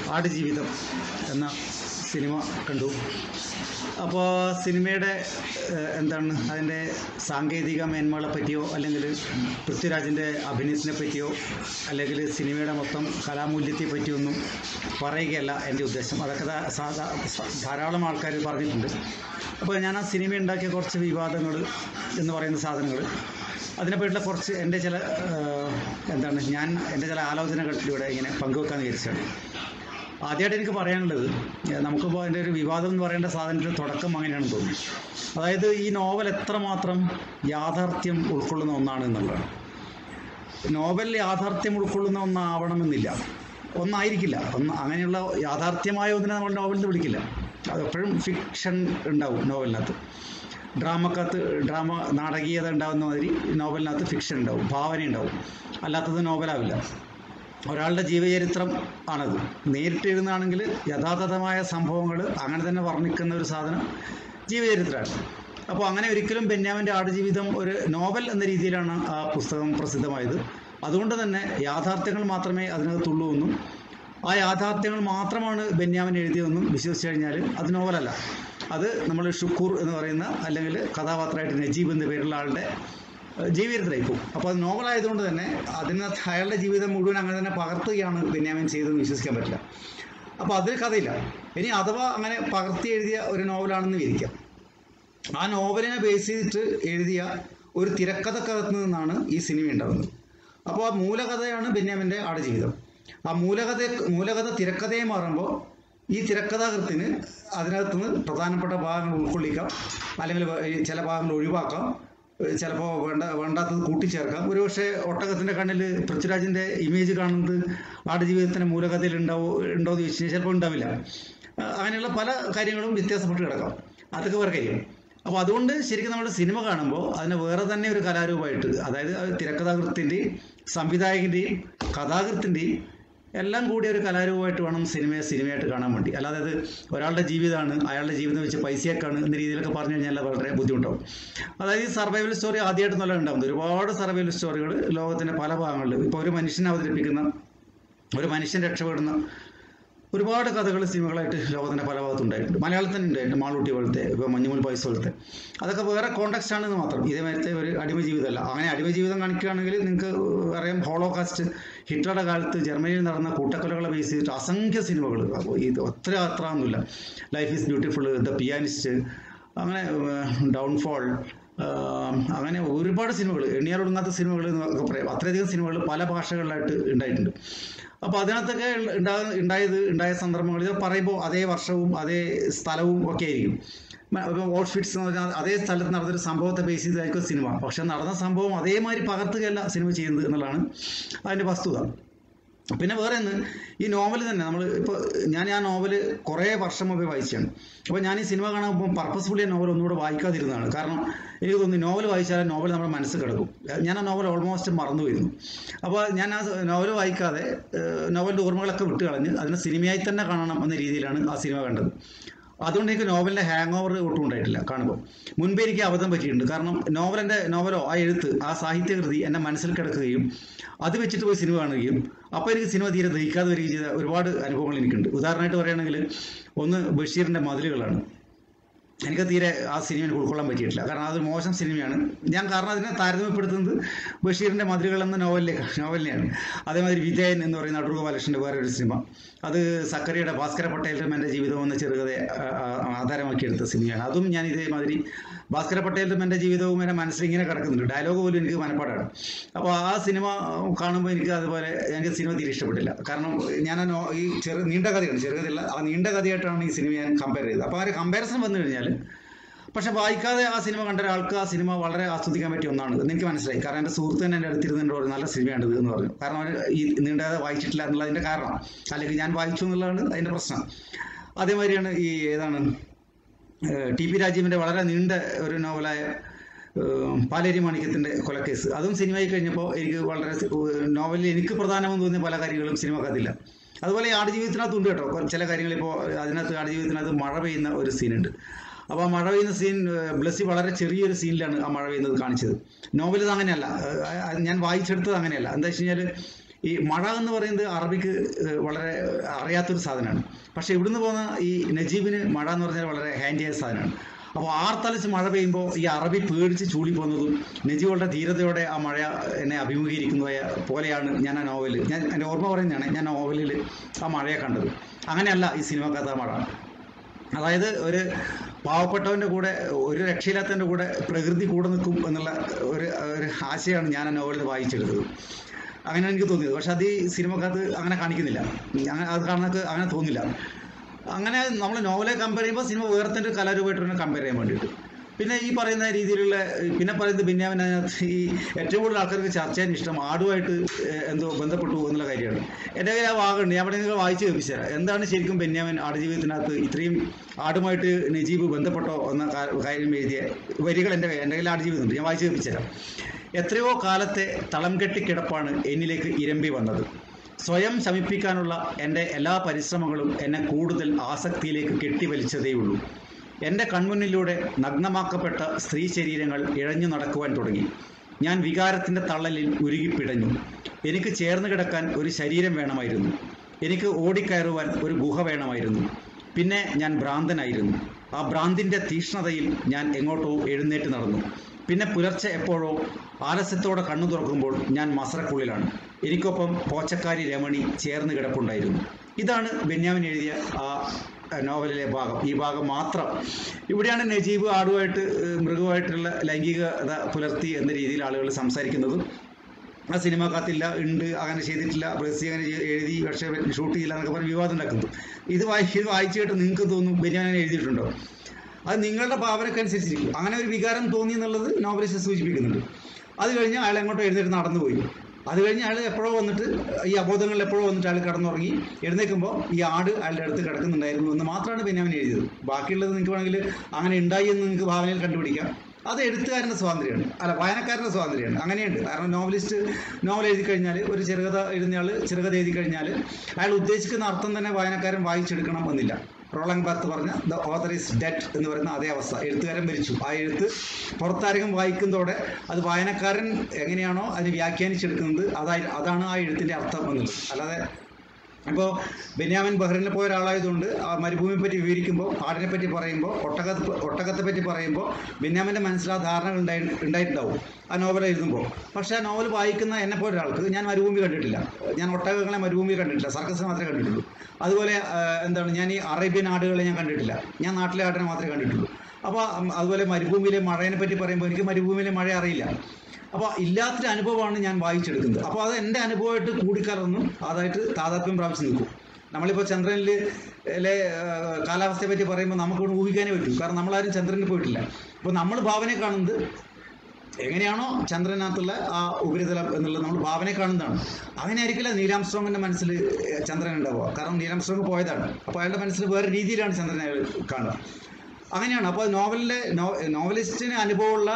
ആടുജീവിതം എന്ന സിനിമ കണ്ടു. അപ്പോൾ സിനിമയുടെ എന്താണ് അതിൻ്റെ സാങ്കേതിക മേന്മകളെ പറ്റിയോ അല്ലെങ്കിൽ പൃഥ്വിരാജിൻ്റെ അഭിനയത്തിനെ പറ്റിയോ അല്ലെങ്കിൽ സിനിമയുടെ മൊത്തം കലാമൂല്യത്തെ പറ്റിയൊന്നും പറയുകയല്ല എൻ്റെ ഉദ്ദേശം. അതൊക്കെ ധാരാളം ആൾക്കാർ പറഞ്ഞിട്ടുണ്ട്. അപ്പോൾ ഞാൻ ആ സിനിമ ഉണ്ടാക്കിയ കുറച്ച് വിവാദങ്ങൾ എന്ന് പറയുന്ന സാധനങ്ങൾ, അതിനെപ്പറ്റിയുള്ള കുറച്ച് എൻ്റെ ചില എൻ്റെ ചില ആലോചനകളിലൂടെ ഇങ്ങനെ പങ്കുവെക്കാമെന്ന് വിചാരിച്ചാണ്. ആദ്യമായിട്ട് എനിക്ക് പറയാനുള്ളത്, നമുക്കിപ്പോൾ അതിൻ്റെ ഒരു വിവാദം എന്ന് പറയേണ്ട സാധനത്തിൻ്റെ തുടക്കം അങ്ങനെയാണെന്ന് തോന്നുന്നു. അതായത് ഈ നോവൽ എത്രമാത്രം യാഥാർത്ഥ്യം ഉൾക്കൊള്ളുന്ന ഒന്നാണ് എന്നുള്ളതാണ്. നോവൽ യാഥാർത്ഥ്യം ഉൾക്കൊള്ളുന്ന ഒന്നാവണമെന്നില്ല, ഒന്നായിരിക്കില്ല. അങ്ങനെയുള്ള യാഥാർത്ഥ്യമായ ഒന്നിനെ നമ്മൾ നോവൽ എന്ന് വിളിക്കില്ല. അതെപ്പോഴും ഫിക്ഷൻ ഉണ്ടാവും നോവലിനകത്ത്. ഡ്രാമ നാടകീയത ഉണ്ടാകുന്ന മാതിരി നോവലിനകത്ത് ഫിക്ഷൻ ഉണ്ടാവും, ഭാവന ഉണ്ടാവും. അല്ലാത്തത് നോവലാവില്ല. ഒരാളുടെ ജീവചരിത്രം ആണത്. നേരിട്ട് എഴുതുന്നതാണെങ്കിൽ യഥാർത്ഥമായ സംഭവങ്ങൾ അങ്ങനെ തന്നെ വർണ്ണിക്കുന്ന ഒരു സാധനം ജീവചരിത്രമാണ്. അപ്പോൾ അങ്ങനെ ഒരിക്കലും ബെന്യാമിൻ്റെ ആടുജീവിതം ഒരു നോവൽ എന്ന രീതിയിലാണ് ആ പുസ്തകം പ്രസിദ്ധമായത്. അതുകൊണ്ട് തന്നെ യാഥാർത്ഥ്യങ്ങൾ മാത്രമേ അതിനകത്തുള്ളൂ എന്നും ആ യാഥാർത്ഥ്യങ്ങൾ മാത്രമാണ് ബെന്യാമിൻ എഴുതിയതെന്നും വിശ്വസിച്ച് കഴിഞ്ഞാൽ അത് നോവലല്ല. അത് നമ്മൾ ഷുക്കൂർ എന്ന് പറയുന്ന അല്ലെങ്കിൽ കഥാപാത്രമായിട്ട് നജീബ് എന്ന പേരുള്ള ആളുടെ ജീവിതത്തിലായി പോകും. അപ്പോൾ അത് നോവലായതുകൊണ്ട് തന്നെ അതിനകത്ത് അയാളുടെ ജീവിതം മുഴുവൻ അങ്ങനെ തന്നെ പകർത്തുകയാണ് ബെന്യാമിൻ ചെയ്തതെന്ന് വിശ്വസിക്കാൻ പറ്റില്ല. അപ്പോൾ അതിൽ കഥയില്ല. ഇനി അഥവാ അങ്ങനെ പകർത്തി എഴുതിയ ഒരു നോവലാണെന്ന് വിചാരിക്കാം. ആ നോവലിനെ ബേസ് ചെയ്തിട്ട് എഴുതിയ ഒരു തിരക്കഥക്കകത്ത് നിന്നാണ് ഈ സിനിമ ഉണ്ടാകുന്നത്. അപ്പോൾ ആ മൂലകഥയാണ് ബെന്യാമിൻ്റെ ആടുജീവിതം. ആ മൂലകഥ തിരക്കഥയെ മാറുമ്പോൾ ഈ തിരക്കഥാകൃത്തിന് അതിനകത്തുനിന്ന് പ്രധാനപ്പെട്ട ഭാഗങ്ങൾ ഉൾക്കൊള്ളിക്കാം, അല്ലെങ്കിൽ ചില ഭാഗങ്ങൾ ഒഴിവാക്കാം, ചിലപ്പോൾ വേണ്ടാത്തത് കൂട്ടിച്ചേർക്കാം. ഒരുപക്ഷെ ഒട്ടകത്തിൻ്റെ കണ്ണിൽ പൃഥ്വിരാജിൻ്റെ ഇമേജ് കാണുന്നത് ആടുജീവിതത്തിൻ്റെ മൂലകഥയിൽ ഉണ്ടോ എന്ന് ചോദിച്ചു കഴിഞ്ഞാൽ ചിലപ്പോൾ ഉണ്ടാവില്ല. അങ്ങനെയുള്ള പല കാര്യങ്ങളും വ്യത്യാസപ്പെട്ട് കിടക്കാം. അതൊക്കെ വേറെ കാര്യം. അപ്പോൾ അതുകൊണ്ട് ശരിക്കും നമ്മൾ സിനിമ കാണുമ്പോൾ അതിനെ വേറെ തന്നെ ഒരു കലാരൂപമായിട്ട്, അതായത് തിരക്കഥാകൃത്തിൻ്റെയും സംവിധായകൻ്റെയും കഥാകൃത്തിൻ്റെയും എല്ലാം കൂടി ഒരു കലാരൂപമായിട്ട് വേണം സിനിമയായിട്ട് കാണാൻ വേണ്ടി. അല്ലാതെ അത് ഒരാളുടെ ജീവിതമാണ്, അയാളുടെ ജീവിതം വെച്ച് പൈസയൊക്കെയാണ് എന്ന രീതിയിലൊക്കെ പറഞ്ഞു കഴിഞ്ഞാൽ വളരെ ബുദ്ധിമുട്ടാവും. അതായത് ഈ സർവൈവൽ സ്റ്റോറി ആദ്യമായിട്ട് നല്ല ഉണ്ടാകുന്നത്. ഒരുപാട് സർവൈവൽ സ്റ്റോറികൾ ലോകത്തിൻ്റെ പല ഭാഗങ്ങളിൽ, ഇപ്പോൾ ഒരു മനുഷ്യനെ അവതരിപ്പിക്കുന്ന, ഒരു മനുഷ്യൻ രക്ഷപ്പെടുന്ന ഒരുപാട് കഥകൾ സിനിമകളായിട്ട് ലോകത്തിൻ്റെ പല ഭാഗത്തുണ്ടായിട്ടുണ്ട്. മലയാളത്തിൽ തന്നെ ഉണ്ടായിട്ടുണ്ട്. മാളൂട്ടി പോലത്തെ, ഇപ്പോൾ മഞ്ഞുമൽ പൈസ പോലത്തെ. അതൊക്കെ വേറെ കോണ്ടെക്സ്റ്റ് ആണെന്ന് മാത്രം. ഇതേമാരത്തെ ഒരു അടിമ ജീവിതമല്ല. അങ്ങനെ അടിമ ജീവിതം കാണിക്കുകയാണെങ്കിൽ നിങ്ങൾക്ക് അറിയാം, ഹോളോകാസ്റ്റ്, ഹിറ്റ്ലറുടെ കാലത്ത് ജർമ്മനിയിൽ നടന്ന കൂട്ടക്കൊലകളെ ബേസ് ചെയ്തിട്ട് അസംഖ്യ സിനിമകൾ. അപ്പോൾ ഇത് അത്ര ഒന്നുമില്ല. Life is beautiful, the pianist, അങ്ങനെ ഡൗൺഫോൾ, അങ്ങനെ ഒരുപാട് സിനിമകൾ, എണ്ണിയാലൊടുങ്ങാത്ത സിനിമകൾ എന്നൊക്കെ പറയാം. അത്രയധികം സിനിമകൾ പല ഭാഷകളിലായിട്ട് ഉണ്ടായിട്ടുണ്ട്. അപ്പോൾ അതിനകത്തൊക്കെ ഉണ്ടായ സന്ദർഭങ്ങളിൽ പറയുമ്പോൾ അതേ വർഷവും അതേ സ്ഥലവും ഒക്കെ ആയിരിക്കും. ഇപ്പോൾ ഓഷ്വിറ്റ്സ് എന്ന് പറഞ്ഞാൽ അതേ സ്ഥലത്ത് നടന്നൊരു സംഭവത്തെ ബേസ് ചെയ്തായിരിക്കും സിനിമ. പക്ഷെ നടന്ന സംഭവം അതേമാതിരി പകർത്തുകയല്ല സിനിമ ചെയ്യുന്നത് എന്നുള്ളതാണ് അതിൻ്റെ വസ്തുത. പിന്നെ വേറെ ഒന്ന്, ഈ നോവൽ തന്നെ ഇപ്പോൾ ഞാൻ ആ നോവൽ കുറേ വർഷം മുമ്പേ വായിച്ചാണ്. അപ്പോൾ ഞാൻ ഈ സിനിമ കാണുമ്പോൾ പർപ്പസ്ഫുള്ളി ആ നോവൽ ഒന്നുകൂടെ വായിക്കാതിരുന്നതാണ്. കാരണം എനിക്ക് തോന്നി നോവൽ വായിച്ചാൽ നോവൽ നമ്മുടെ മനസ്സിൽ കിടക്കും. ഞാൻ ആ നോവൽ ഓൾമോസ്റ്റ് മറന്നുപോയിരുന്നു. അപ്പോൾ ഞാൻ ആ നോവൽ വായിക്കാതെ നോവലിൻ്റെ ഓർമ്മകളൊക്കെ വിട്ട് കളഞ്ഞ് അതിനെ സിനിമയായി തന്നെ കാണണം എന്ന രീതിയിലാണ് ആ സിനിമ കണ്ടത്. അതുകൊണ്ട് എനിക്ക് നോവലിൻ്റെ ഹാങ് ഓവർ ഒട്ടും ഉണ്ടായിട്ടില്ല കാണുമ്പോൾ. മുൻപേ എനിക്ക് അബദ്ധം പറ്റിയിട്ടുണ്ട്. കാരണം നോവലോ ആ എഴുത്ത്, ആ സാഹിത്യകൃതി എൻ്റെ മനസ്സിൽ കിടക്കുകയും അത് വെച്ചിട്ട് പോയി സിനിമ കാണുകയും അപ്പോൾ എനിക്ക് സിനിമ തീരെ ദഹിക്കാതെ വരികയും ചെയ്ത ഒരുപാട് അനുഭവങ്ങൾ എനിക്കുണ്ട്. ഉദാഹരണമായിട്ട് പറയുകയാണെങ്കിൽ ഒന്ന് ബഷീറിൻ്റെ മതിലുകളാണ്. എനിക്ക് തീരെ ആ സിനിമ എനിക്ക് ഉൾക്കൊള്ളാൻ പറ്റിയിട്ടില്ല. കാരണം അതൊരു മോശം സിനിമയാണ്. കാരണം അതിനെ താരതമ്യപ്പെടുത്തുന്നത് ബഷീറിൻ്റെ മതിലുകൾ എന്ന നോവലിനെയാണ്. അതേമാതിരി വിജയൻ എന്ന് പറയുന്ന അടൂർ ഗോപാലകൃഷ്ണൻ്റെ വേറൊരു സിനിമ, അത് സക്കറിയുടെ ഭാസ്കര പട്ടേലിൻ്റെ എൻ്റെ ജീവിതം എന്ന ചെറുകഥയെ ആധാരമാക്കിയെടുത്ത സിനിമയാണ്. അതും ഞാൻ ഇതേമാതിരി ഭാസ്കര പട്ടേലിൻ്റെ എൻ്റെ ജീവിതവും എൻ്റെ മനസ്സിൽ ഇങ്ങനെ കിടക്കുന്നുണ്ട്. ഡയലോഗ് പോലും എനിക്ക് മനപ്പാടാണ്. അപ്പോൾ ആ സിനിമ കാണുമ്പോൾ എനിക്ക് സിനിമ തീരെ ഇഷ്ടപ്പെട്ടില്ല. കാരണം ഞാൻ ഈ നീണ്ട കഥയാണ്, ചെറുകഥയല്ല, ആ നീണ്ട കഥയായിട്ടാണ് ഈ സിനിമ ഞാൻ കമ്പയർ ചെയ്തത്. അപ്പോൾ ആ ഒരു കമ്പാരിസൺ വന്നു കഴിഞ്ഞാൽ, പക്ഷെ വായിക്കാതെ ആ സിനിമ കണ്ട ഒരാൾക്ക് ആ സിനിമ വളരെ ആസ്വദിക്കാൻ പറ്റിയ ഒന്നാണ് എന്ന് എനിക്ക് മനസ്സിലായി. കാരണം എൻ്റെ സുഹൃത്ത് തന്നെ എൻ്റെ അടുത്തിരുന്നതിൻ്റെ ഒരു നല്ല സിനിമയാണിത് എന്ന് പറഞ്ഞു. കാരണം അവർ ഈ നീണ്ടകഥ വായിച്ചിട്ടില്ല എന്നുള്ളതിൻ്റെ കാരണം, അല്ലെങ്കിൽ ഞാൻ വായിച്ചു എന്നുള്ളതാണ് അതിൻ്റെ പ്രശ്നം. അതേമാതിരിയാണ് ഈ ടി പി രാജീവിൻ്റെ വളരെ നീണ്ട ഒരു നോവലായ പാലേരി മാണിക്യത്തിൻ്റെ കൊലക്കേസ്. അതും സിനിമയായി കഴിഞ്ഞപ്പോൾ എനിക്ക് വളരെ നോവലിൽ എനിക്ക് പ്രധാനമെന്ന് തോന്നിയ പല കാര്യങ്ങളും സിനിമ കഥയില്ല. അതുപോലെ ആടുജീവിതത്തിനകത്തുണ്ട് കേട്ടോ ചില കാര്യങ്ങൾ. ഇപ്പോൾ അതിനകത്ത് ആടുജീവിതത്തിനകത്ത് മഴ പെയ്യുന്ന ഒരു സീനുണ്ട്. അപ്പോൾ ആ മഴ പെയ്യുന്ന സീൻ ബ്ലസ്സി വളരെ ചെറിയൊരു സീനിലാണ് ആ മഴ പെയ്യുന്നത് കാണിച്ചത്. നോവലിത് അങ്ങനെയല്ല, ഞാൻ വായിച്ചെടുത്തത് അങ്ങനെയല്ല. എന്താ വെച്ച് കഴിഞ്ഞാൽ ഈ മഴ എന്ന് പറയുന്നത് അറബിക്ക് വളരെ അറിയാത്തൊരു സാധനമാണ്. പക്ഷേ ഇവിടുന്ന് പോകുന്ന ഈ നജീബിന് മഴ എന്ന് പറഞ്ഞാൽ വളരെ ഹാൻഡിയായ സാധനമാണ്. അപ്പോൾ ആർത്തലച്ച് മഴ പെയ്യുമ്പോൾ ഈ അറബി പേടിച്ച് ചൂളിപ്പോകുന്നതും നജീബുകളുടെ ധീരതയോടെ ആ മഴ എന്നെ അഭിമുഖീകരിക്കുന്നതായ പോലെയാണ് ഞാൻ ആ നോവൽ, ഞാൻ എൻ്റെ ഓർമ്മ പറയുന്നതാണ്, ഞാൻ നോവലിൽ ആ മഴയെ കണ്ടത്. അങ്ങനെയല്ല ഈ സിനിമക്കകത്ത് മഴ. അതായത് ഒരു പാവപ്പെട്ടവൻ്റെ കൂടെ, ഒരു രക്ഷയില്ലാത്തവൻ്റെ കൂടെ പ്രകൃതി കൂടെ നിൽക്കും എന്നുള്ള ഒരു ആശയമാണ് ഞാൻ ആ നോവലിൽ വായിച്ചെടുത്തത്. അങ്ങനെയാണ് എനിക്ക് തോന്നിയത്. പക്ഷെ അത് ഈ സിനിമക്കകത്ത് അങ്ങനെ കാണിക്കുന്നില്ല, അത് കാണാനൊക്കെ അങ്ങനെ തോന്നില്ല. അങ്ങനെ നമ്മൾ നോവലെ കമ്പയർ ചെയ്യുമ്പോൾ സിനിമ വേറെ തന്നെ ഒരു കലാരൂപമായിട്ട് കമ്പയർ ചെയ്യാൻ വേണ്ടിയിട്ട്. പിന്നെ ഈ പറയുന്ന രീതിയിലുള്ള, പിന്നെ പറയുന്നത് ബെന്യാമിൻ അതിനകത്ത് ഈ ഏറ്റവും കൂടുതൽ ആൾക്കാർക്ക് ചർച്ച ചെയ്യാൻ ഇഷ്ടം ആടുമായിട്ട് എന്തോ ബന്ധപ്പെട്ടു എന്നുള്ള കാര്യമാണ്. എൻ്റെ കയ്യിൽ ആ ഭാഗമുണ്ട്, ഞാൻ അവിടെ നിങ്ങൾ വായിച്ച് കേൾപ്പിച്ചു തരാം. എന്താണ് ശരിക്കും ബെന്യാമിൻ ആടുജീവിതത്തിനകത്ത് ഇത്രയും ആടുമായിട്ട് നജീബ് ബന്ധപ്പെട്ടോ എന്ന കാര്യം എഴുതിയ വരികൾ എൻ്റെ കയ്യിൽ ആടുജീവിതമുണ്ട്, ഞാൻ വായിച്ച് കേൾപ്പിച്ചു തരാം. എത്രയോ കാലത്തെ തളം കെട്ടിക്കിടപ്പാണ് എന്നിലേക്ക് ഇരമ്പി വന്നത്. സ്വയം ശമിപ്പിക്കാനുള്ള എൻ്റെ എല്ലാ പരിശ്രമങ്ങളും എന്നെ കൂടുതൽ ആസക്തിയിലേക്ക് കെട്ടിവലിച്ചതേയുള്ളൂ. എൻ്റെ കൺമുന്നിലൂടെ നഗ്നമാക്കപ്പെട്ട സ്ത്രീ ശരീരങ്ങൾ ഇഴഞ്ഞു നടക്കുവാൻ തുടങ്ങി. ഞാൻ വികാരത്തിൻ്റെ തള്ളലിൽ ഉരുകിപ്പിടഞ്ഞു. എനിക്ക് ചേർന്ന് കിടക്കാൻ ഒരു ശരീരം വേണമായിരുന്നു. എനിക്ക് ഓടിക്കയറുവാൻ ഒരു ഗുഹ വേണമായിരുന്നു. പിന്നെ ഞാൻ ഭ്രാന്തനായിരുന്നു. ആ ഭ്രാന്തിൻ്റെ തീക്ഷ്ണതയിൽ ഞാൻ എങ്ങോട്ടോ എഴുന്നേറ്റ് നടന്നു. പിന്നെ പുലർച്ചെ എപ്പോഴോ ആലസ്യത്തോടെ കണ്ണു തുറക്കുമ്പോൾ ഞാൻ മസറക്കുള്ളിലാണ്. എനിക്കൊപ്പം പോച്ചക്കാരി രമണി ചേർന്ന് കിടപ്പുണ്ടായിരുന്നു. ഇതാണ് ബെന്യാമിൻ എഴുതിയ ആ നോവലിലെ ഭാഗം. ഈ ഭാഗം മാത്രം. ഇവിടെയാണ് നജീബ് ആടുമായിട്ട് മൃഗമായിട്ടുള്ള ലൈംഗികത പുലർത്തി എന്ന രീതിയിൽ ആളുകൾ സംസാരിക്കുന്നതും. ആ സിനിമക്കകത്തില്ല, ഉണ്ട്, അങ്ങനെ ചെയ്തിട്ടില്ല, ബ്രസി അങ്ങനെ എഴുതി പക്ഷേ ഷൂട്ട് ചെയ്യില്ല എന്നൊക്കെ പറഞ്ഞ് വിവാദം ഉണ്ടാക്കുന്നു. ഇത് വായിച്ചു കേട്ട് നിങ്ങൾക്ക് തോന്നും ബെന്യാമിൻ എഴുതിയിട്ടുണ്ടോ? അത് നിങ്ങളുടെ ഭാവനക്കനുസരിച്ചിരിക്കും. അങ്ങനെ ഒരു വികാരം തോന്നി എന്നുള്ളത് നോവലിസ്റ്റ് സൂചിപ്പിക്കുന്നുണ്ട്. അത് കഴിഞ്ഞ് അയാൾ എങ്ങോട്ടോ എഴുന്നേറ്റ് നടന്നുപോയി. അത് കഴിഞ്ഞ് അയാൾ എപ്പോഴോ വന്നിട്ട്, ഈ അബോധങ്ങളിൽ എപ്പോഴോ വന്നിട്ട് അയാൾ കിടന്നുറങ്ങി. എഴുന്നേൽക്കുമ്പോൾ ഈ ആട് അയാളുടെ അടുത്ത് കിടക്കുന്നുണ്ടായിരുന്നു എന്ന് മാത്രമാണ് ബെന്യാമിൻ എഴുതിയത്. ബാക്കിയുള്ളത് നിങ്ങൾക്ക് വേണമെങ്കിൽ അങ്ങനെ ഉണ്ടായി എന്ന് നിങ്ങൾക്ക് ഭാവനയിൽ കണ്ടുപിടിക്കാം. അത് എഴുത്തുകാരൻ്റെ സ്വാതന്ത്ര്യമാണ്, അല്ല വായനക്കാരൻ്റെ സ്വാതന്ത്ര്യമാണ്. അങ്ങനെയുണ്ട്. കാരണം നോവൽ എഴുതി കഴിഞ്ഞാൽ, ഒരു ചെറുകഥ എഴുതുന്നയാൾ ചെറുകഥ എഴുതി കഴിഞ്ഞാൽ അയാൾ ഉദ്ദേശിക്കുന്ന അർത്ഥം തന്നെ വായനക്കാരൻ വായിച്ചെടുക്കണം എന്നില്ല. റോളങ് ബാർത്ത് പറഞ്ഞ ദ ഓതർ ഈസ് ഡെഡ് എന്ന് പറയുന്ന അതേ അവസ്ഥ. എഴുത്തുകാരൻ മരിച്ചു. ആ എഴുത്ത് പുറത്താരെങ്കിലും വായിക്കുന്നതോടെ അത് വായനക്കാരൻ എങ്ങനെയാണോ അതിനെ വ്യാഖ്യാനിച്ചെടുക്കുന്നത് അതാണ് ആ എഴുത്തിൻ്റെ അർത്ഥം എന്നുള്ളത്. അല്ലാതെ ഇപ്പോൾ ബെന്യാമിൻ ബഹ്റിനിൽ പോയ ഒരാളായതുകൊണ്ട് ആ മരുഭൂമിയെ പറ്റി വിവരിക്കുമ്പോൾ, ആടിനെ പറ്റി പറയുമ്പോൾ, ഒട്ടകത്തെ പറ്റി പറയുമ്പോൾ ബെന്യാമിൻ്റെ മനസ്സിൽ ആ ധാരണകൾ ഉണ്ടായിട്ടുണ്ടാവും ആ നോവൽ എഴുതുമ്പോൾ. പക്ഷേ ആ നോവൽ വായിക്കുന്ന എന്നെപ്പോലെ ഒരാൾക്ക്, ഞാൻ മരുഭൂമി കണ്ടിട്ടില്ല, ഞാൻ ഒട്ടകങ്ങളെ മരുഭൂമിയിൽ കണ്ടിട്ടില്ല, സർക്കസ് മാത്രമേ കണ്ടിട്ടുള്ളൂ. അതുപോലെ ഞാൻ ഈ അറേബ്യൻ ആടുകളെ ഞാൻ കണ്ടിട്ടില്ല, ഞാൻ നാട്ടിലെ ആടിനെ മാത്രമേ കണ്ടിട്ടുള്ളൂ. അപ്പോൾ അതുപോലെ മരുഭൂമിയിലെ മഴയെ പറ്റി പറയുമ്പോൾ എനിക്ക് മരുഭൂമിയിലെ മഴ അറിയില്ല. അപ്പോൾ ഇല്ലാത്തൊരു അനുഭവമാണ് ഞാൻ വായിച്ചെടുക്കുന്നത്. അപ്പോൾ അത് എൻ്റെ അനുഭവമായിട്ട് കൂടിക്കലർന്നും അതായിട്ട് താതാത്മ്യം പ്രാപിച്ച് നിൽക്കും. നമ്മളിപ്പോൾ ചന്ദ്രനിലെ കാലാവസ്ഥയെ പറ്റി പറയുമ്പോൾ നമുക്കിവിടെ ഊഹിക്കാനേ പറ്റും. കാരണം നമ്മളാരും ചന്ദ്രനിൽ പോയിട്ടില്ല. അപ്പോൾ നമ്മൾ ഭാവനയെ കാണുന്നത് എങ്ങനെയാണോ ചന്ദ്രനകത്തുള്ള ആ ഉപരിതലം എന്നുള്ളത് നമ്മൾ ഭാവനയെ കാണുന്നതാണ്. അങ്ങനെ ആയിരിക്കില്ല നീൽ ആംസ്ട്രോങ്ങിൻ്റെ മനസ്സിൽ ചന്ദ്രൻ ഉണ്ടാവുക. കാരണം നീൽ ആംസ്ട്രോങ് പോയതാണ്. അപ്പോൾ അയാളുടെ മനസ്സിൽ വേറെ രീതിയിലാണ് ചന്ദ്രനെ കാണുക. അങ്ങനെയാണ്. അപ്പോൾ നോവലിസ്റ്റിന് അനുഭവമുള്ള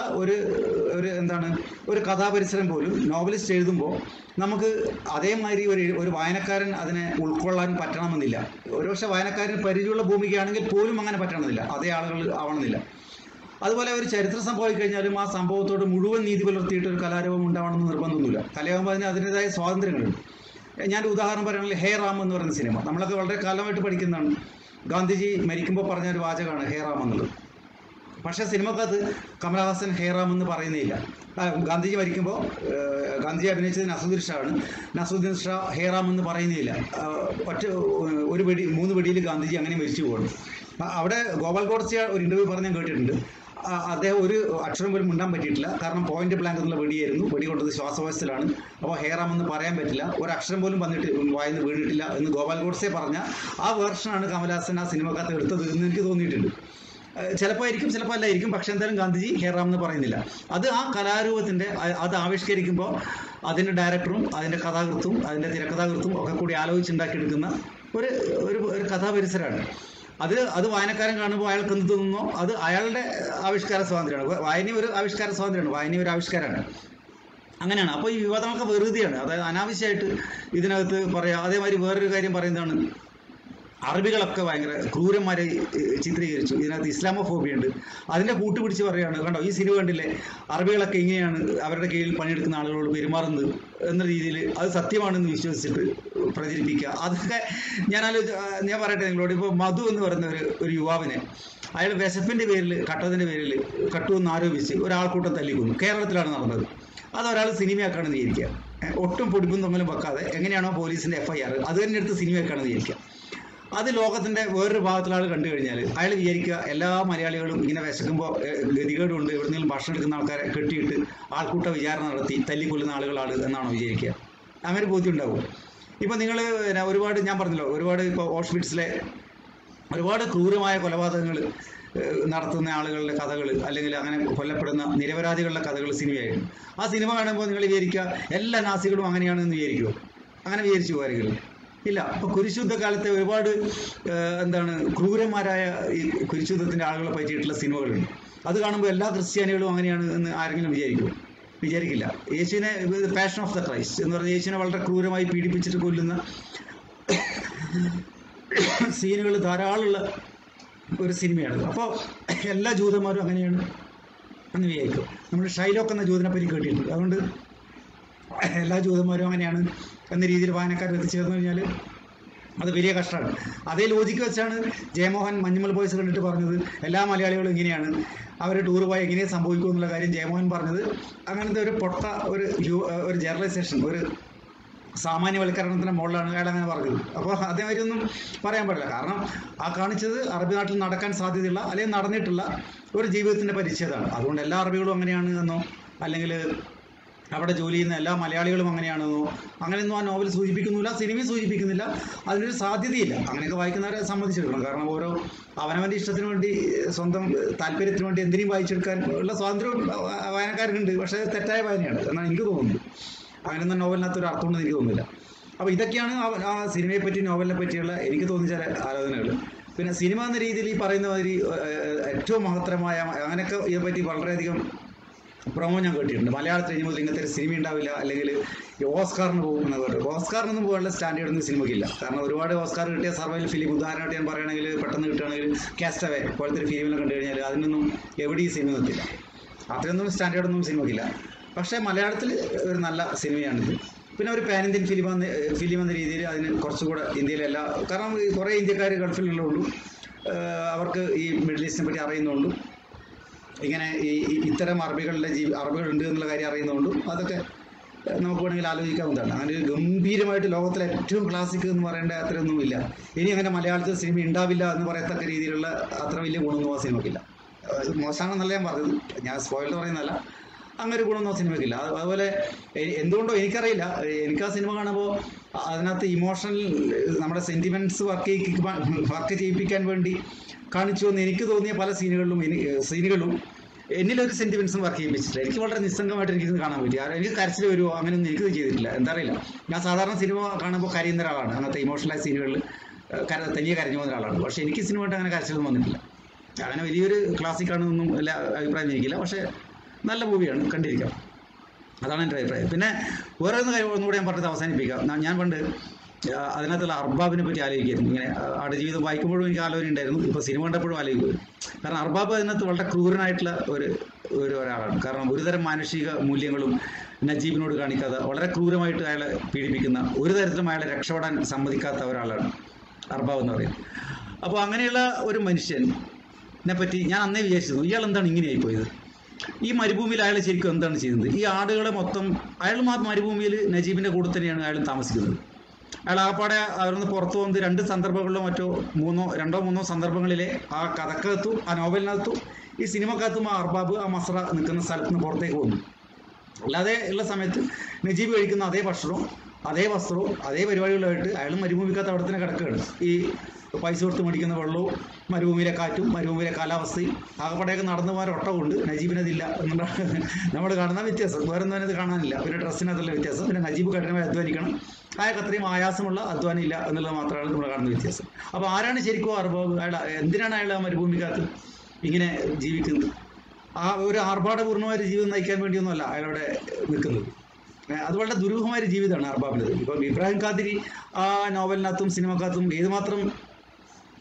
ഒരു കഥാപരിസരം പോലും നോവലിസ്റ്റ് എഴുതുമ്പോൾ നമുക്ക് അതേമാതിരി ഒരു വായനക്കാരൻ അതിനെ ഉൾക്കൊള്ളാൻ പറ്റണമെന്നില്ല. ഒരുപക്ഷെ വായനക്കാരന് പരിചയമുള്ള ഭൂമികയാണെങ്കിൽ പോലും അങ്ങനെ പറ്റണമെന്നില്ല, അതേ ആളുകൾ ആവണമെന്നില്ല. അതുപോലെ ഒരു ചരിത്രം സംഭവിച്ചു കഴിഞ്ഞാലും ആ സംഭവത്തോട് മുഴുവൻ നീതി പുലർത്തിയിട്ട് ഒരു കലാരൂപം ഉണ്ടാവണമെന്ന് നിർബന്ധമൊന്നുമില്ല. കലയാകുമ്പോൾ അതിൻ്റെതായ സ്വാതന്ത്ര്യങ്ങളുണ്ട്. ഞാനൊരു ഉദാഹരണം പറയുകയാണെങ്കിൽ ഹേ റാം എന്ന് പറയുന്ന സിനിമ നമ്മളൊക്കെ വളരെ കാലമായിട്ട് പഠിക്കുന്നതാണ്. ഗാന്ധിജി മരിക്കുമ്പോൾ പറഞ്ഞൊരു വാചകമാണ് ഹേ റാം എന്നുള്ളത്. പക്ഷേ സിനിമക്കകത്ത് കമലഹാസൻ ഹേ റാം എന്ന് പറയുന്നില്ല. ഗാന്ധിജി മരിക്കുമ്പോൾ ഗാന്ധിജി അഭിനയിച്ചത് നസുദ്ദീൻ ഷാ ഹേ റാം എന്ന് പറയുന്നില്ല. ഒരു 3 വെടിയിൽ ഗാന്ധിജി അങ്ങനെ മരിച്ചു പോകുന്നു. അവിടെ ഗോപാൽ ഗോഡ്സെ ഒരു ഇൻ്റർവ്യൂ പറഞ്ഞ് ഞാൻ കേട്ടിട്ടുണ്ട്. അദ്ദേഹം ഒരു അക്ഷരം പോലും മിണ്ടാൻ പറ്റിയിട്ടില്ല. കാരണം പോയിന്റ് ബ്ലാങ്ക് എന്നുള്ള വെടിയായിരുന്നു, വെടി കൊണ്ടത് ശ്വാസകോശത്തിലാണ്. അപ്പോൾ ഹേ റാം എന്ന് പറയാൻ പറ്റില്ല, ഒരക്ഷരം പോലും വായിന്ന് വീണിട്ടില്ല എന്ന് ഗോപാൽ ഗോഡ്സെ പറഞ്ഞ ആ വേർഷനാണ് കമലഹാസൻ ആ സിനിമക്കകത്ത് എടുത്തത് എന്ന് എനിക്ക് തോന്നിയിട്ടുണ്ട്. ചിലപ്പോൾ ആയിരിക്കും, ചിലപ്പോൾ അല്ലായിരിക്കും. പക്ഷെ എന്തായാലും ഗാന്ധിജി ഹേ റാം എന്ന് പറയുന്നില്ല. അത് ആ കലാരൂപത്തിൻ്റെ അത് ആവിഷ്കരിക്കുമ്പോൾ അതിൻ്റെ ഡയറക്ടറും അതിൻ്റെ കഥാകൃത്തും അതിൻ്റെ തിരക്കഥാകൃത്തും ഒക്കെ കൂടി ആലോചിച്ചുണ്ടാക്കിയെടുക്കുന്ന ഒരു കഥാപരിസരമാണ്. അത് വായനക്കാരൻ കാണുമ്പോൾ അയാൾക്ക് എന്ത് തോന്നുന്നോ അത് അയാളുടെ ആവിഷ്കാര സ്വാതന്ത്ര്യമാണ്. വായന ഒരു ആവിഷ്കാര സ്വാതന്ത്ര്യമാണ്, വായന ഒരു ആവിഷ്കാരമാണ്. അങ്ങനെയാണ്. അപ്പോൾ ഈ വിവാദമൊക്കെ വെറുതെയാണ്, അതായത് അനാവശ്യമായിട്ട് ഇതിനകത്ത് പറയാം. അതേമാതിരി വേറൊരു കാര്യം പറയുന്നതാണ്, അറബികളൊക്കെ ഭയങ്കര ക്രൂരന്മാരെ ചിത്രീകരിച്ചു. ഇതിനകത്ത് ഇസ്ലാമോഫോബിയ ഉണ്ട്. അതിൻ്റെ കൂട്ടുപിടിച്ച് പറയുകയാണ്, കണ്ടോ ഈ സിനിമ കണ്ടില്ലേ, അറബികളൊക്കെ ഇങ്ങനെയാണ് അവരുടെ കീഴിൽ പണിയെടുക്കുന്ന ആളുകളോട് പെരുമാറുന്നത് എന്ന രീതിയിൽ അത് സത്യമാണെന്ന് വിശ്വസിച്ചിട്ട് പ്രചരിപ്പിക്കുക. അതൊക്കെ ഞാൻ പറയട്ടെ നിങ്ങളോട്. ഇപ്പോൾ മധു എന്ന് പറയുന്ന ഒരു യുവാവിനെ അയാൾ വിശപ്പിൻ്റെ പേരിൽ കട്ടതിൻ്റെ പേരിൽ കട്ടുമെന്ന് ആരോപിച്ച് ഒരാൾക്കൂട്ടം തല്ലിക്കൊന്നു. കേരളത്തിലാണ് നടന്നത്. അതൊരാൾ സിനിമയാക്കാണെന്ന് വിചാരിക്കുക. ഒട്ടും പൊടിപ്പും തമ്മിലും വെക്കാതെ എങ്ങനെയാണോ പോലീസിൻ്റെ FIR അത് തന്നെ എടുത്ത് സിനിമയാക്കാണെന്ന് വിചാരിക്കുക. അത് ലോകത്തിൻ്റെ വേറൊരു ഭാഗത്തുള്ള ആൾ കണ്ടു കഴിഞ്ഞാൽ അയാൾ വിചാരിക്കുക എല്ലാ മലയാളികളും ഇങ്ങനെ വിശക്കുമ്പോൾ ഗതികേടുണ്ട്, എവിടെയെങ്കിലും ഭക്ഷണം എടുക്കുന്ന ആൾക്കാരെ കെട്ടിയിട്ട് ആൾക്കൂട്ട വിചാരണ നടത്തി തല്ലിക്കൊല്ലുന്ന ആളുകളാണ് എന്നാണോ വിചാരിക്കുക. അങ്ങനെ ബോധ്യം ഉണ്ടാവും. ഇപ്പം നിങ്ങൾ ഒരുപാട് ഞാൻ പറഞ്ഞല്ലോ, ഒരുപാട് ഇപ്പോൾ ഓഷ്വിറ്റ്സിലെ ഒരുപാട് ക്രൂരമായ കൊലപാതകങ്ങൾ നടത്തുന്ന ആളുകളുടെ കഥകൾ അല്ലെങ്കിൽ അങ്ങനെ കൊല്ലപ്പെടുന്ന നിരപരാധികളുടെ കഥകൾ സിനിമയായിരുന്നു. ആ സിനിമ കാണുമ്പോൾ നിങ്ങൾ വിചാരിക്കുക എല്ലാ നാസികളും അങ്ങനെയാണെന്ന് വിചാരിക്കുമോ? അങ്ങനെ വിചാരിച്ചു പോരെങ്കിലും ഇല്ല. അപ്പോൾ കുരിശുദ്ധ കാലത്തെ ഒരുപാട് ക്രൂരന്മാരായ ഈ കുരിശുദ്ധത്തിൻ്റെ ആളുകളെ പറ്റിയിട്ടുള്ള സിനിമകളുണ്ട്. അത് കാണുമ്പോൾ എല്ലാ ക്രിസ്ത്യാനികളും അങ്ങനെയാണ് എന്ന് ആരെങ്കിലും വിചാരിക്കുമോ? വിചാരിക്കില്ല. യേശുവിനെ പാഷൻ ഓഫ് ദ ക്രൈസ്റ്റ് എന്ന് പറഞ്ഞാൽ യേശുവിനെ വളരെ ക്രൂരമായി പീഡിപ്പിച്ചിട്ട് കൊല്ലുന്ന സീനുകൾ ധാരാളമുള്ള ഒരു സിനിമയാണ്. അപ്പോൾ എല്ലാ ജൂതന്മാരും അങ്ങനെയാണ് എന്ന് വിചാരിക്കും. നമ്മൾ ഷൈലോക്ക് എന്ന ജൂതനെ പറ്റി കേട്ടിട്ടുണ്ട്. അതുകൊണ്ട് എല്ലാ ജൂതന്മാരും അങ്ങനെയാണ് എന്ന രീതിയിൽ വായനക്കാർ എത്തിച്ചേർന്ന് കഴിഞ്ഞാൽ അത് വലിയ കഷ്ടമാണ്. അതേ ലോജിക്ക് വെച്ചാണ് ജയമോഹൻ മഞ്ഞുമൽ ബോയ്സ് കണ്ടിട്ട് പറഞ്ഞത് എല്ലാ മലയാളികളും ഇങ്ങനെയാണ്, അവർ ടൂർ പോയി എങ്ങനെ സംഭവിക്കും എന്നുള്ള കാര്യം ജയമോഹൻ പറഞ്ഞത്. അങ്ങനത്തെ ഒരു പൊട്ട ഒരു ജനറലൈസേഷൻ, ഒരു സാമാന്യവൽക്കരണത്തിൻ്റെ മുകളിലാണ് അയാൾ അങ്ങനെ പറഞ്ഞത്. അപ്പോൾ അതേമാതിരി ഒന്നും പറയാൻ പാടില്ല. കാരണം ആ കാണിച്ചത് അറബി നാട്ടിൽ നടക്കാൻ സാധ്യതയുള്ള അല്ലെങ്കിൽ നടന്നിട്ടുള്ള ഒരു ജീവിതത്തിൻ്റെ പരിച്ഛേദമാണ്. അതുകൊണ്ട് എല്ലാ അറബികളും അങ്ങനെയാണ് എന്നോ അല്ലെങ്കിൽ അവിടെ ജോലി ചെയ്യുന്ന എല്ലാ മലയാളികളും അങ്ങനെയാണെന്നോ അങ്ങനെയൊന്നും ആ നോവൽ സൂചിപ്പിക്കുന്നില്ല, സിനിമയും സൂചിപ്പിക്കുന്നില്ല. അതിനൊരു സാധ്യതയില്ല. അങ്ങനെയൊക്കെ വായിക്കുന്നവരെ സംബന്ധിച്ചെടുക്കണം. കാരണം ഓരോ അവനവൻ്റെ ഇഷ്ടത്തിന് വേണ്ടി സ്വന്തം താല്പര്യത്തിന് വേണ്ടി എന്തിനേയും വായിച്ചെടുക്കാൻ ഉള്ള സ്വാതന്ത്ര്യം വായനക്കാരനുണ്ട്. പക്ഷേ തെറ്റായ വായനയാണ് എന്നാണ് എനിക്ക് തോന്നുന്നത്. അങ്ങനെയൊന്നും നോവലിനകത്ത് ഒരു അർത്ഥമുണ്ടെന്ന് എനിക്ക് തോന്നുന്നില്ല. അപ്പോൾ ഇതൊക്കെയാണ് ആ സിനിമയെ പറ്റി നോവലിനെ പറ്റിയുള്ള എനിക്ക് തോന്നിയ ചില ആലോചനകൾ. പിന്നെ സിനിമ എന്ന രീതിയിൽ ഈ പറയുന്ന മാതിരി ഏറ്റവും മഹത്തരമായ അങ്ങനെയൊക്കെ ഇതിനെപ്പറ്റി വളരെയധികം പ്രൊമോ ഞാൻ കേട്ടിട്ടുണ്ട്. മലയാളത്തിൽ ഇനി മുതൽ ഇങ്ങനത്തെ ഒരു സിനിമ ഉണ്ടാവില്ല, അല്ലെങ്കിൽ ഓസ്കാറിന് പോകും എന്ന് പറഞ്ഞു. ഓസ്കാറിനൊന്നും പോകാനുള്ള സ്റ്റാൻഡേർഡൊന്നും സിനിമയ്ക്കില്ല. കാരണം ഒരുപാട് ഓസ്കാർ കിട്ടിയ സർവൈൽ ഫിലിം, ഉദാഹരണമായിട്ട് ഞാൻ പറയുകയാണെങ്കിൽ പെട്ടെന്ന് കിട്ടുകയാണെങ്കിൽ കാസ്റ്റവേ പോലത്തെ ഒരു ഫിലിമിനെ കണ്ടു കഴിഞ്ഞാൽ അതിനൊന്നും എവിടെയും സിനിമ നിർത്തില്ല. അത്രയൊന്നും സ്റ്റാൻഡേർഡൊന്നും സിനിമയ്ക്കില്ല. പക്ഷേ മലയാളത്തിൽ ഒരു നല്ല സിനിമയാണിത്. പിന്നെ ഒരു പാൻ ഇന്ത്യൻ ഫിലിം എന്ന രീതിയിൽ അതിന് കുറച്ചുകൂടെ ഇന്ത്യയിലെല്ലാം, കാരണം കുറേ ഇന്ത്യക്കാർ ഗൾഫിലുള്ളതുകൊണ്ടും അവർക്ക് ഈ മിഡിൽ ഈസ്റ്റിനെ പറ്റി അറിയുന്നതുകൊണ്ടും ഇങ്ങനെ ഇത്തരം അറബികളുണ്ട് എന്നുള്ള കാര്യം അറിയുന്നതുകൊണ്ടും അതൊക്കെ നമുക്ക് വേണമെങ്കിൽ ആലോചിക്കാവുന്നതാണ്. അങ്ങനെ ഒരു ഗംഭീരമായിട്ട് ലോകത്തിലെ ഏറ്റവും ക്ലാസിക് എന്ന് പറയേണ്ട അത്രയൊന്നുമില്ല. ഇനി അങ്ങനെ മലയാളത്തിൽ സിനിമ ഉണ്ടാവില്ല എന്ന് പറയത്തക്ക രീതിയിലുള്ള അത്ര വലിയ ഗുണമൊന്നും ആ സിനിമയ്ക്കില്ല. മോശമാണെന്നല്ല ഞാൻ പറഞ്ഞത്, ഞാൻ സ്പോയിലർ പറയുന്നതല്ല. അങ്ങനെ ഒരു ഗുണമൊന്നും ആ സിനിമയ്ക്കില്ല. അതുപോലെ എന്തുകൊണ്ടോ എനിക്കറിയില്ല, എനിക്ക് ആ സിനിമ കാണുമ്പോൾ അതിനകത്ത് ഇമോഷണൽ നമ്മുടെ സെൻറ്റിമെൻറ്റ്സ് വർക്ക് ചെയ്യിപ്പിക്കാൻ വേണ്ടി കാണിച്ചു എന്ന് എനിക്ക് തോന്നിയ പല സീനുകളും എന്നിലൊരു സെൻറ്റിമെൻറ്റ്സും വർക്ക് ചെയ്യിപ്പിച്ചിട്ടില്ല. എനിക്ക് വളരെ നിസ്സംഗമായിട്ട് എനിക്കിത് കാണാൻ പറ്റി. എനിക്ക് കരച്ചിൽ വരുമോ അങ്ങനെയൊന്നും എനിക്കത് ചെയ്തിട്ടില്ല. എന്താ അറിയില്ല, ഞാൻ സാധാരണ സിനിമ കാണുമ്പോൾ കരയുന്ന ഒരാളാണ്. അങ്ങനത്തെ ഇമോഷണലായ സീനുകളിൽ തനിയെ കരഞ്ഞു പോകുന്ന ഒരാളാണ്. പക്ഷേ എനിക്ക് സിനിമയായിട്ട് അങ്ങനെ കരച്ചിലൊന്നും വന്നിട്ടില്ല. അങ്ങനെ വലിയൊരു ക്ലാസിക്കാണെന്നൊന്നും എല്ലാ അഭിപ്രായം എനിക്കില്ല. പക്ഷേ നല്ല മൂവിയാണ്, കണ്ടിരിക്കാം. അതാണ് എൻ്റെ അഭിപ്രായം. പിന്നെ വേറെ ഒന്നുകൂടെ ഞാൻ പറഞ്ഞത് അവസാനിപ്പിക്കാം. ഞാൻ പണ്ട് അതിനകത്തുള്ള അർബാബിനെ പറ്റി ആലോചിക്കായിരുന്നു. ഇങ്ങനെ ആടുജീവിതം വായിക്കുമ്പോഴും എനിക്ക് ആലോചന ഉണ്ടായിരുന്നു, ഇപ്പോൾ സിനിമ കണ്ടപ്പോഴും ആലോചിക്കും. കാരണം അർബാബ് അതിനകത്ത് വളരെ ക്രൂരനായിട്ടുള്ള ഒരാളാണ്. കാരണം ഒരുതരം മാനുഷിക മൂല്യങ്ങളും നജീബിനോട് കാണിക്കാതെ വളരെ ക്രൂരമായിട്ട് അയാളെ പീഡിപ്പിക്കുന്ന, ഒരു തരത്തിലും അയാളെ രക്ഷപ്പെടാൻ സമ്മതിക്കാത്ത ഒരാളാണ് അർബാബ് എന്ന് പറയുന്നത്. അപ്പോൾ അങ്ങനെയുള്ള ഒരു മനുഷ്യനെ പറ്റി ഞാൻ അന്നേ വിചാരിച്ചിരുന്നു, ഇയാൾ എന്താണ് ഇങ്ങനെയായിപ്പോയത്? ഈ മരുഭൂമിയിൽ അയാൾ ശരിക്കും എന്താണ് ചെയ്യുന്നത്? ഈ ആടുകളെ മൊത്തം അയാൾ മരുഭൂമിയിൽ നജീബിൻ്റെ കൂടെ തന്നെയാണ് അയാളും താമസിക്കുന്നത്. അയാൾ ആപ്പാടെ അവിടുന്ന് പുറത്തു വന്ന് രണ്ട് സന്ദർഭങ്ങളിലോ രണ്ടോ മൂന്നോ സന്ദർഭങ്ങളിലെ ആ കഥക്കകത്തും ആ നോവലിനകത്തും ഈ സിനിമക്കകത്തും ആ അർബാബ് ആ മസ്ര നിൽക്കുന്ന സ്ഥലത്ത് നിന്ന് പുറത്തേക്ക് വന്നു. അല്ലാതെ ഉള്ള സമയത്ത് നജീബ് കഴിക്കുന്ന അതേ ഭക്ഷണവും അതേ വസ്ത്രവും അതേ പരിപാടികളുമായിട്ട് അയാളും മരുഭൂമിക്കകത്ത് അവിടെ തന്നെ കിടക്കുകയാണ്. ഈ പൈസ കൊടുത്ത് മേടിക്കുന്ന വെള്ളവും മരുഭൂമിയിലെ കാറ്റും മരുഭൂമിയിലെ കാലാവസ്ഥയും ആകെപ്പാടെയൊക്കെ നടന്നു പോകാൻ ഒട്ടമുണ്ട്. നജീബിനതില്ല എന്നുള്ളതാണ് നമ്മൾ കാണുന്ന വ്യത്യാസം. വേറെ ഒന്നും ഇത് കാണാനില്ല. പിന്നെ ഡ്രസ്സിനകത്തുള്ള വ്യത്യാസം. പിന്നെ നജീബ് കഠിനമായി അധ്വാനിക്കണം, അയാൾക്ക് അത്രയും ആയാസമുള്ള അധ്വാനം ഇല്ല എന്നുള്ളത് മാത്രമാണ് നമ്മൾ കാണുന്ന വ്യത്യാസം. അപ്പോൾ ആരാണ് ശരിക്കും അർബാബ്? എന്തിനാണ് അയാൾ ആ മരുഭൂമിക്കകത്ത് ഇങ്ങനെ ജീവിക്കുന്നത്? ആ ഒരു ആർഭാടപൂർണ്ണമായ ജീവിതം നയിക്കാൻ വേണ്ടിയൊന്നുമല്ല അയാളവിടെ നിൽക്കുന്നത്. അത് വളരെ ദുരൂഹമായ ജീവിതമാണ് അർബാബിൻ്റെത്. ഇപ്പം ഇബ്രാഹിം ഖാദിരി ആ നോവലിനകത്തും സിനിമക്കകത്തും ഏതുമാത്രം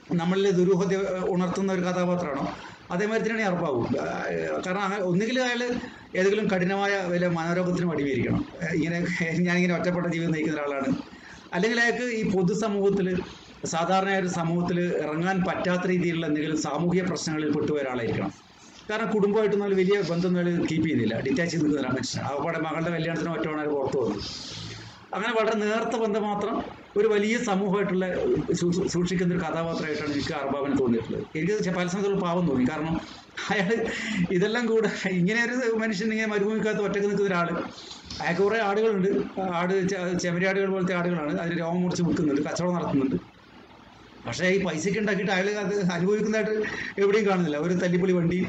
നമ്മളിൽ ദുരൂഹത ഉണർത്തുന്ന ഒരു കഥാപാത്രമാണോ, അതേമാതിരി തന്നെയാണ് ഈ അർബാബും. കാരണം ഒന്നുകിൽ അയാൾ ഏതെങ്കിലും കഠിനമായ വലിയ മനോരോഗത്തിനും അടിമയിരിക്കണം, ഇങ്ങനെ ഞാനിങ്ങനെ ഒറ്റപ്പെട്ട ജീവിതം നയിക്കുന്ന ഒരാളാണ്, അല്ലെങ്കിൽ അയാൾക്ക് ഈ പൊതുസമൂഹത്തിൽ സാധാരണ ഒരു സമൂഹത്തിൽ ഇറങ്ങാൻ പറ്റാത്ത രീതിയിലുള്ള എന്തെങ്കിലും സാമൂഹിക പ്രശ്നങ്ങളിൽ പെട്ടുപോയ ഒരാളായിരിക്കണം. കാരണം കുടുംബമായിട്ടൊന്നും വലിയ ബന്ധമൊന്നും കീപ്പ് ചെയ്യുന്നില്ല, ഡിറ്റാച്ച് ചെയ്ത് നിൽക്കുന്ന മനുഷ്യൻ. അവരുടെ മകളുടെ കല്യാണത്തിന് മറ്റുമാണ് അയാൾ പുറത്തു പോകുന്നത്. അങ്ങനെ വളരെ നേർത്ത ബന്ധം മാത്രം ഒരു വലിയ സമൂഹമായിട്ടുള്ള സൂക്ഷിക്കുന്ന ഒരു കഥാപാത്രമായിട്ടാണ് എനിക്ക് അർബാബിനെ തോന്നിയിട്ടുള്ളത്. എനിക്ക് പല സമയത്തുള്ള പാവം തോന്നി. കാരണം അയാൾ ഇതെല്ലാം കൂടെ ഇങ്ങനെ ഒരു മനുഷ്യൻ ഇങ്ങനെ മരുഭൂമിക്കകത്ത് ഒറ്റക്ക് നിൽക്കുന്ന ഒരാൾ, അയാൾക്ക് കുറേ ആടുകളുണ്ട്, ചെമ്മരിയാടുകൾ പോലത്തെ ആടുകളാണ്, അതിന് രോമം മുറിച്ച് വിൽക്കുന്നുണ്ട്, കച്ചവടം നടത്തുന്നുണ്ട്. പക്ഷേ ഈ പൈസയ്ക്ക് ഉണ്ടാക്കിയിട്ട് അയാൾ അത് അനുഭവിക്കുന്നതായിട്ട് എവിടെയും കാണുന്നില്ല. ഒരു തല്ലിപ്പൊളി വണ്ടി,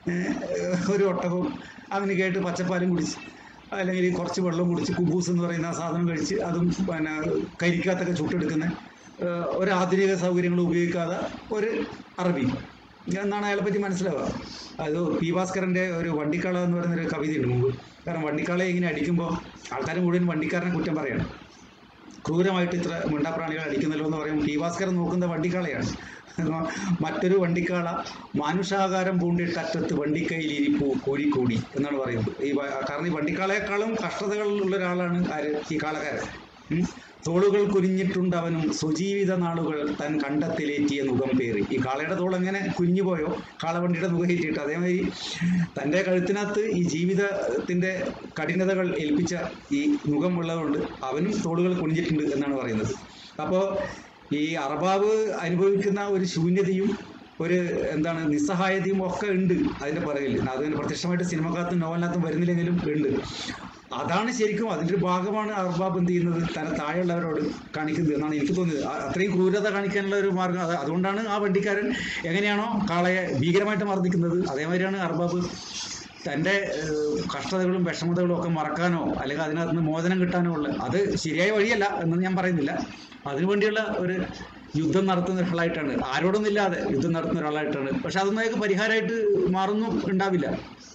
ഒരു ഒട്ടകവും അങ്ങനെ കേട്ട് പച്ചപ്പാലും കുടിച്ച് അല്ലെങ്കിൽ കുറച്ച് വെള്ളം കുടിച്ച് കുബൂസ് എന്ന് പറയുന്ന ആ സാധനം കഴിച്ച് അതും പിന്നെ കരിക്കകത്തൊക്കെ ചുട്ടെടുക്കുന്ന ഒരു ആധുനിക സൗകര്യങ്ങൾ ഉപയോഗിക്കാതെ ഒരു അറബി എന്നാണ് അയാളെ പറ്റി മനസ്സിലാവുക. അത് പി ഭാസ്കരൻ്റെ ഒരു വണ്ടിക്കാള എന്ന് പറയുന്നൊരു കവിതയുണ്ട് മുമ്പ്. കാരണം വണ്ടിക്കാളയെ ഇങ്ങനെ അടിക്കുമ്പോൾ ആൾക്കാർ മുഴുവൻ വണ്ടിക്കാരനെ കുറ്റം പറയണം, ക്രൂരമായിട്ട് ഇത്ര മിണ്ടാപ്രാണികൾ അടിക്കുന്നല്ലോ എന്ന് പറയുമ്പോൾ പി ഭാസ്കരൻ നോക്കുന്ന വണ്ടിക്കാളയാണ്. മറ്റൊരു വണ്ടിക്കാള മാനുഷാകാരം പൂണ്ടിട്ടറ്റത്ത് വണ്ടിക്കൈയിലിരിപ്പൂ കോഴിക്കൂടി എന്നാണ് പറയുന്നത്. കാരണം ഈ വണ്ടിക്കാളയെക്കാളും കഷ്ടതകളുള്ള ഒരാളാണ് ആര്, ഈ കാളക്കാരൻ. തോളുകൾ കുനിഞ്ഞിട്ടുണ്ടവനും സ്വജീവിത നാളുകൾ തൻ കണ്ടത്തിലേറ്റിയ നുകം പേറി. ഈ കാളയുടെ തോൾ എങ്ങനെ കുഞ്ഞുപോയോ കാളവണ്ടിയുടെ നുകയേറ്റിട്ട്, അതേമാതിരി തൻ്റെ കഴുത്തിനകത്ത് ഈ ജീവിതത്തിൻ്റെ കഠിനതകൾ ഏൽപ്പിച്ച ഈ നുകം ഉള്ളതുകൊണ്ട് അവനും തോളുകൾ കുനിഞ്ഞിട്ടുണ്ട് എന്നാണ് പറയുന്നത്. അപ്പോൾ ഈ അർബാബ് അനുഭവിക്കുന്ന ഒരു ശൂന്യതയും ഒരു എന്താണ് നിസ്സഹായതയും ഒക്കെ ഉണ്ട് അതിൻ്റെ പുറകിൽ. അതിന് പ്രത്യക്ഷമായിട്ട് സിനിമക്കകത്തും നോവലിനകത്തും വരുന്നില്ലെങ്കിലും ഉണ്ട്. അതാണ് ശരിക്കും അതിൻ്റെ ഒരു ഭാഗമാണ് അർബാബ് എന്ത് ചെയ്യുന്നത്, തന്നെ താഴെയുള്ളവരോട് കാണിക്കുന്നത് എന്നാണ് എനിക്ക് തോന്നിയത്. അത്രയും ക്രൂരത കാണിക്കാനുള്ള ഒരു മാർഗം അതുകൊണ്ടാണ് ആ വണ്ടിക്കാരൻ എങ്ങനെയാണോ കാളയെ ഭീകരമായിട്ട് മർദ്ദിക്കുന്നത്, അതേമാതിരിയാണ് അർബാബ് തൻ്റെ കഷ്ടതകളും വിഷമതകളും ഒക്കെ മറക്കാനോ അല്ലെങ്കിൽ അതിനകത്ത് നിന്ന് മോചനം കിട്ടാനോ ഉള്ള, അത് ശരിയായ വഴിയല്ല എന്ന് ഞാൻ പറയുന്നില്ല, അതിനുവേണ്ടിയുള്ള ഒരു യുദ്ധം നടത്തുന്ന ഒരാളായിട്ടാണ്, ആരോടൊന്നും ഇല്ലാതെ യുദ്ധം നടത്തുന്ന ഒരാളായിട്ടാണ്. പക്ഷെ അതൊന്നും അയാൾക്ക് പരിഹാരമായിട്ട് മാറുന്നു ഉണ്ടാവില്ല.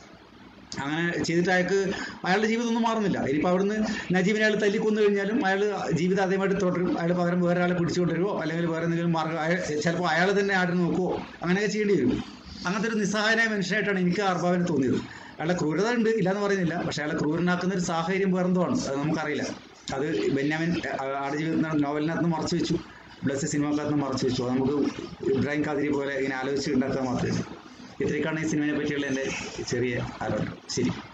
അങ്ങനെ ചെയ്തിട്ട് അയാളുടെ ജീവിതം ഒന്നും മാറുന്നില്ല. ഇനിയിപ്പോൾ അവിടുന്ന് നജീബിനെ അയാൾ തല്ലിക്കൊന്നു കഴിഞ്ഞാലും അയാൾ ജീവിതം അതേമായിട്ട് തുടരും. അയാൾ പകരം വേറെ ആളെ പിടിച്ചുകൊണ്ടുവരുമോ അല്ലെങ്കിൽ വേറെ എന്തെങ്കിലും മാർഗം ചിലപ്പോൾ അയാൾ തന്നെ ആടിന് നോക്കുമോ അങ്ങനെയൊക്കെ ചെയ്യേണ്ടി വരും. അങ്ങനത്തെ ഒരു നിസ്സഹായനായ മനുഷ്യനായിട്ടാണ് എനിക്ക് അർബാബിനെ തോന്നിയത്. അയാളുടെ ക്രൂരത ഉണ്ട്, ഇല്ലയെന്ന് പറയുന്നില്ല, പക്ഷേ അയാളെ ക്രൂരനാക്കുന്ന ഒരു സാഹചര്യം വേറെന്തോആണ്, അത് നമുക്കറിയില്ല. അത് ബെന്യാമിൻ ആടുജീവിതം നോവലിനകത്ത് മറച്ചു വെച്ചു, ബ്ലസ് സിനിമക്കകത്ത് മറച്ചു വെച്ചു. അത് നമുക്ക് ഇബ്രാഹിം ഖാദിരി പോലെ ഇങ്ങനെ ആലോചിച്ച് ഉണ്ടാക്കാൻ മാത്രമേ. ഇത്രയൊക്കെയാണ് ഈ സിനിമയെ പറ്റിയുള്ള എൻ്റെ ചെറിയ ആലോചന. ശരി.